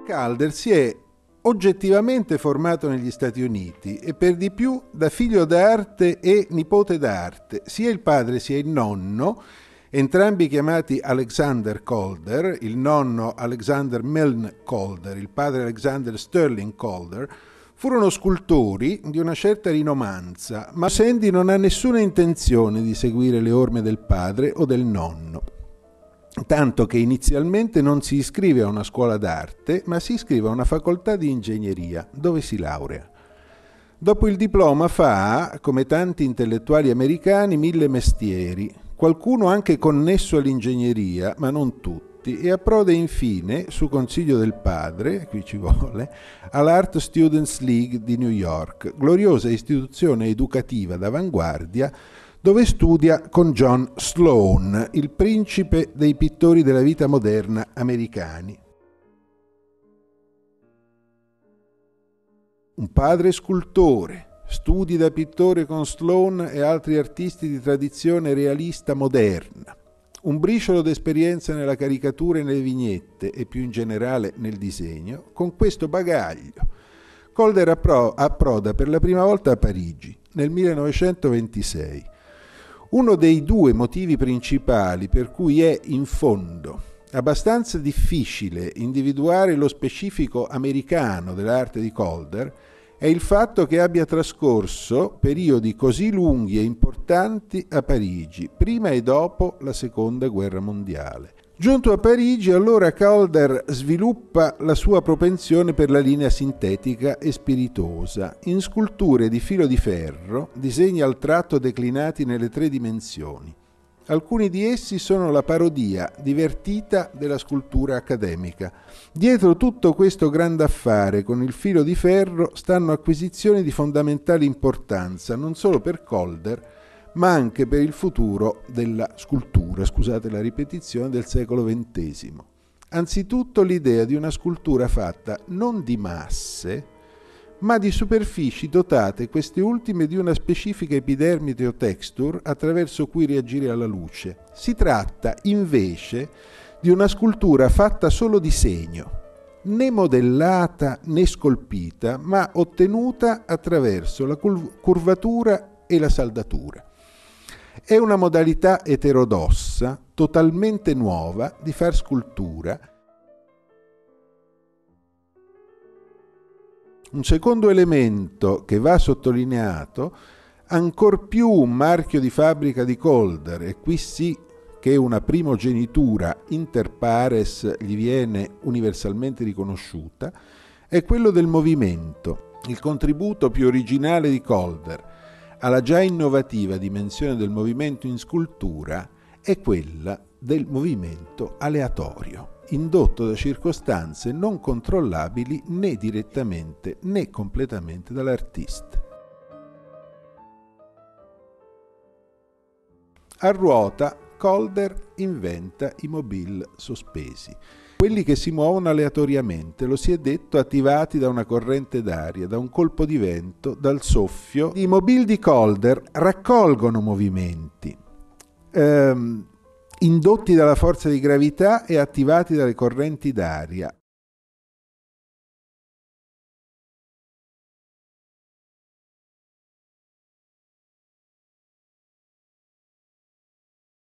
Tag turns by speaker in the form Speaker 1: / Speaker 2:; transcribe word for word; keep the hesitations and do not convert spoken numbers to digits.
Speaker 1: Calder si è oggettivamente formato negli Stati Uniti e per di più da figlio d'arte e nipote d'arte. Sia il padre sia il nonno, entrambi chiamati Alexander Calder, il nonno Alexander Milne Calder, il padre Alexander Sterling Calder, furono scultori di una certa rinomanza, ma Sandy non ha nessuna intenzione di seguire le orme del padre o del nonno, tanto che inizialmente non si iscrive a una scuola d'arte, ma si iscrive a una facoltà di ingegneria, dove si laurea. Dopo il diploma fa, come tanti intellettuali americani, mille mestieri, qualcuno anche connesso all'ingegneria, ma non tutti, e approda infine, su consiglio del padre, qui ci vuole, all'Art Students League di New York, gloriosa istituzione educativa d'avanguardia, dove studia con John Sloan, il principe dei pittori della vita moderna americani. Un padre scultore, studi da pittore con Sloan e altri artisti di tradizione realista moderna, un briciolo d'esperienza nella caricatura e nelle vignette e più in generale nel disegno. Con questo bagaglio Calder appro- approda per la prima volta a Parigi nel millenovecentoventisei. Uno dei due motivi principali per cui è, in fondo, abbastanza difficile individuare lo specifico americano dell'arte di Calder è il fatto che abbia trascorso periodi così lunghi e importanti a Parigi, prima e dopo la Seconda Guerra Mondiale. Giunto a Parigi, allora Calder sviluppa la sua propensione per la linea sintetica e spiritosa. In sculture di filo di ferro, disegni al tratto declinati nelle tre dimensioni. Alcuni di essi sono la parodia divertita della scultura accademica. Dietro tutto questo grande affare con il filo di ferro stanno acquisizioni di fondamentale importanza, non solo per Calder, ma anche per il futuro della scultura, scusate la ripetizione, del secolo ventesimo. Anzitutto l'idea di una scultura fatta non di masse, ma di superfici dotate queste ultime di una specifica epidermide o texture attraverso cui reagire alla luce. Si tratta invece di una scultura fatta solo di segno, né modellata né scolpita, ma ottenuta attraverso la curvatura e la saldatura. È una modalità eterodossa, totalmente nuova, di far scultura. Un secondo elemento che va sottolineato, ancor più un marchio di fabbrica di Calder, e qui sì che una primogenitura inter pares gli viene universalmente riconosciuta, è quello del movimento. Il contributo più originale di Calder alla già innovativa dimensione del movimento in scultura è quella del movimento aleatorio, indotto da circostanze non controllabili né direttamente né completamente dall'artista. A ruota, Calder inventa i mobile sospesi, quelli che si muovono aleatoriamente, lo si è detto, attivati da una corrente d'aria, da un colpo di vento, dal soffio. I mobili di Calder raccolgono movimenti ehm, indotti dalla forza di gravità e attivati dalle correnti d'aria,